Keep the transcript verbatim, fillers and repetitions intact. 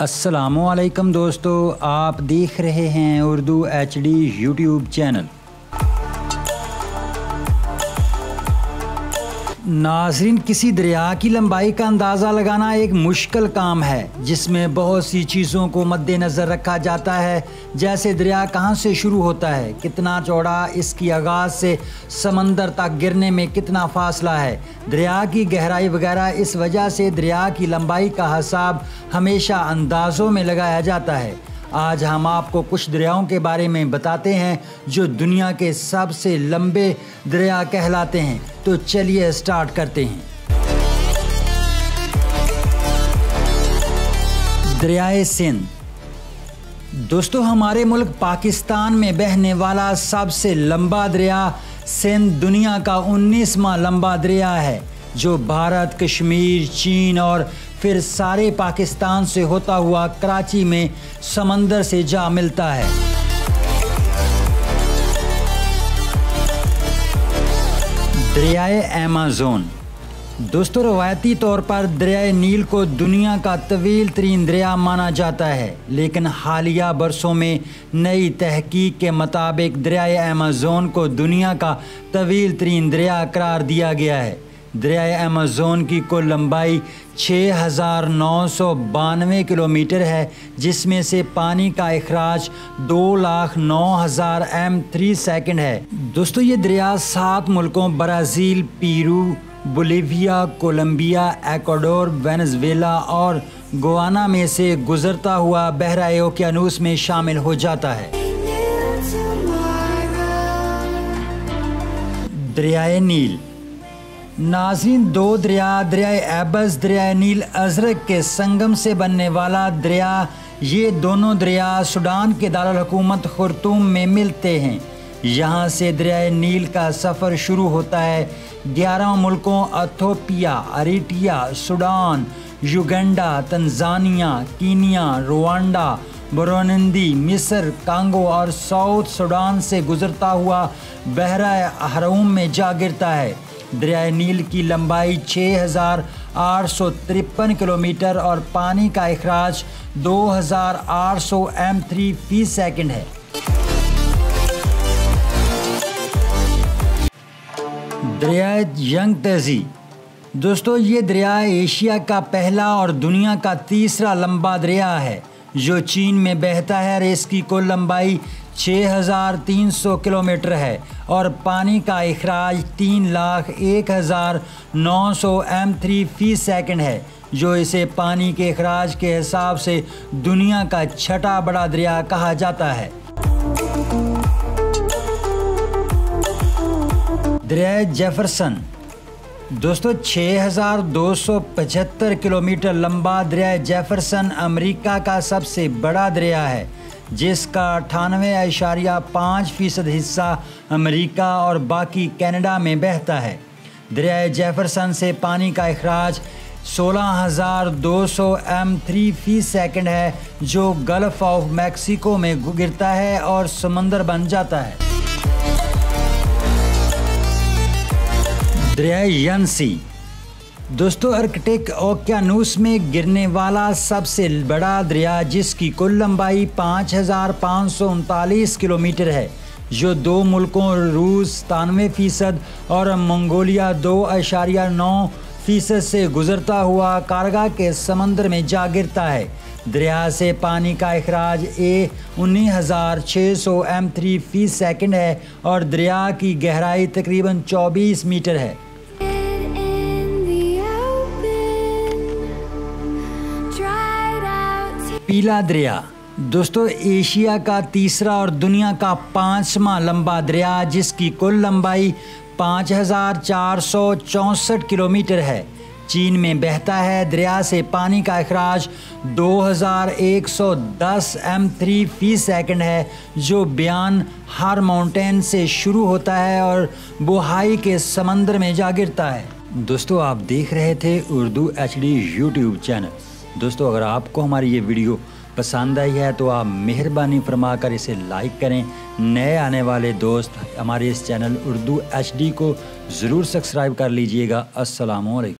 السلام علیکم دوستو، آپ دیکھ رہے ہیں اردو ایچ ڈی یوٹیوب چینل۔ ناظرین، کسی دریا کی لمبائی کا اندازہ لگانا ایک مشکل کام ہے جس میں بہت سی چیزوں کو مد نظر رکھا جاتا ہے، جیسے دریا کہاں سے شروع ہوتا ہے، کتنا چوڑا اس کی آغاز سے سمندر تک گرنے میں کتنا فاصلہ ہے، دریا کی گہرائی وغیرہ۔ اس وجہ سے دریا کی لمبائی کا حساب ہمیشہ اندازوں میں لگایا جاتا ہے۔ آج ہم آپ کو کچھ دریاؤں کے بارے میں بتاتے ہیں جو دنیا کے سب سے لمبے دریا کہلاتے ہیں۔ تو چلیے سٹارٹ کرتے ہیں۔ دریائے سندھ۔ دوستو، ہمارے ملک پاکستان میں بہنے والا سب سے لمبا دریا سندھ دنیا کا انیسواں لمبا دریا ہے، جو بھارت، کشمیر، چین اور پھر سارے پاکستان سے ہوتا ہوا کراچی میں سمندر سے جا ملتا ہے۔ دریائے ایمازون۔ دوستو، روایتی طور پر دریائے نیل کو دنیا کا طویل ترین دریا مانا جاتا ہے، لیکن حالیہ برسوں میں نئی تحقیق کے مطابق دریائے ایمازون کو دنیا کا طویل ترین دریا قرار دیا گیا ہے۔ دریائے ایمازون کی کل لمبائی چھ ہزار نو سو بانوے کلومیٹر ہے، جس میں سے پانی کا اخراج دو لاکھ نو ہزار ایم تھری سیکنڈ ہے۔ دوستو، یہ دریا سات ملکوں Brazil, Peru, Bolivia, Colombia, Ecuador, Venezuela اور گوانا میں سے گزرتا ہوا بحرۂ اوقیانوس میں شامل ہو جاتا ہے۔ دریائے نیل۔ ناظرین، دو دریا دریائے ایبز، دریائے نیل ازرق کے سنگم سے بننے والا دریا، یہ دونوں دریا سوڈان کے دارالحکومت خرطوم میں ملتے ہیں۔ یہاں سے دریائے نیل کا سفر شروع ہوتا ہے۔ گیارہ ملکوں Ethiopia, Eritrea, Sudan, Uganda, Tanzania, Kenya, Rwanda, Burundi, مصر، کانگو اور ساؤتھ سوڈان سے گزرتا ہوا بحیرہ احروم میں جا گرتا ہے۔ دریائے نیل کی لمبائی چھ ہزار آٹھ سو ترپن کلومیٹر اور پانی کا اخراج دو ہزار آٹھ سو ایم تھری فی سیکنڈ ہے۔ دریائے ینگ تیزی۔ دوستو، یہ دریا ایشیا کا پہلا اور دنیا کا تیسرا لمبا دریا ہے جو چین میں بہتا ہے، اور اس کی کل لمبائی چھ ہزار تین سو کلومیٹر ہے اور پانی کا اخراج تین لاکھ ایک ہزار نو سو ایم تھری فی سیکنڈ ہے، جو اسے پانی کے اخراج کے حساب سے دنیا کا چھٹا بڑا دریا کہا جاتا ہے۔ دریائے جیفرسن۔ دوستو، چھ ہزار دو سو پچہتر کلومیٹر لمبا دریائے جیفرسن امریکہ کا سب سے بڑا دریا ہے، جس کا اٹھانوے اشاریہ پانچ فیصد حصہ امریکہ اور باقی کینیڈا میں بہتا ہے۔ دریائے جیفرسن سے پانی کا اخراج سولہ ہزار دو سو ایم تھری فی سیکنڈ ہے، جو گلف آف میکسیکو میں گرتا ہے اور سمندر بن جاتا ہے۔ دریائے ینسی۔ دوستو، ارکٹک اوقیانوس میں گرنے والا سب سے بڑا دریا، جس کی کل لمبائی پانچ ہزار پانچ سو انتالیس کلومیٹر ہے، جو دو ملکوں روس ستانوے فیصد اور منگولیا دو اشاریہ نو فیصد سے گزرتا ہوا کارگا کے سمندر میں جا گرتا ہے۔ دریا سے پانی کا اخراج اے انیس ہزار چھ سو ایم تھری فی سیکنڈ ہے اور دریا کی گہرائی تقریباً چوبیس میٹر ہے۔ پیلا دریا۔ دوستو، ایشیا کا تیسرا اور دنیا کا پانچواں لمبا دریا، جس کی کل لمبائی پانچ ہزار چار سو چونسٹھ کلومیٹر ہے، چین میں بہتا ہے۔ دریا سے پانی کا اخراج دو ہزار ایک سو دس ایم تھری فی سیکنڈ ہے، جو بیان ہر ماؤنٹین سے شروع ہوتا ہے اور بوہائی کے سمندر میں جا گرتا ہے۔ دوستو، آپ دیکھ رہے تھے اردو ایچ ڈی یوٹیوب چینل۔ دوستو، اگر آپ کو ہماری یہ ویڈیو پسند آئی ہے تو آپ مہربانی فرما کر اسے لائک کریں۔ نئے آنے والے دوست ہمارے اس چینل اردو ایچ ڈی کو ضرور سبسکرائب کر لیجئے گا۔ السلام علیکم۔